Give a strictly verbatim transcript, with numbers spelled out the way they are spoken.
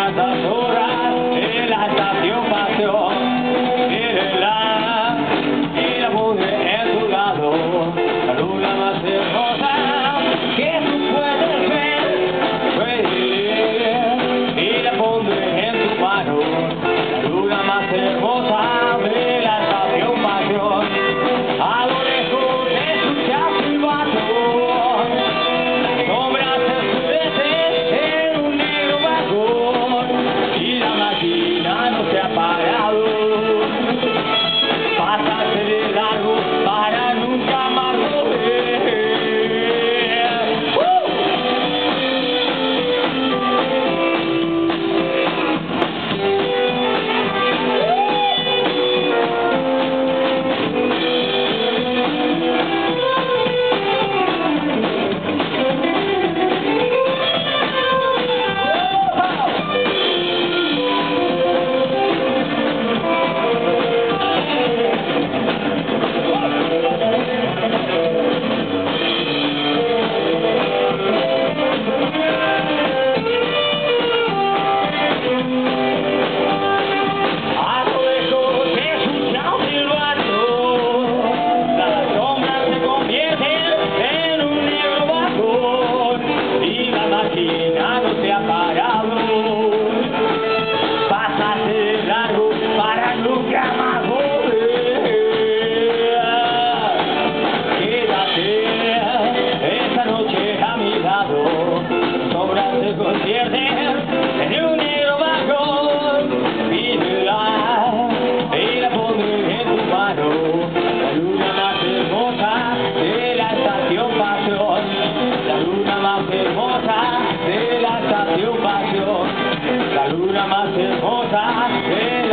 tantas horas en la estación Paseo. Mírela y la pondré en tu lado, la luna más hermosa que tú puedes ver. Puedes y la pondré en tu mano, la luna más hermosa de la estación Paseo. A lo lejos escuchas el silbato, las sombras se oscurecen en un negro vagón y la máquina no se ha parado. Pásate de largo para nunca más volver. No se ha parado. Pásate de largo para nunca más volver. Quédate esta noche a mi lado, sombras se convierten en un negro vagón. Pídela y la pondré en tu mano, la luna más hermosa de la estación Pasión, la luna más hermosa de la estación Pasión, la luna más hermosa de